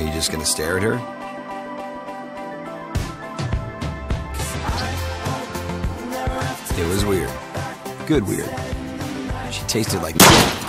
Are you just gonna stare at her? It was weird. Good weird. She tasted like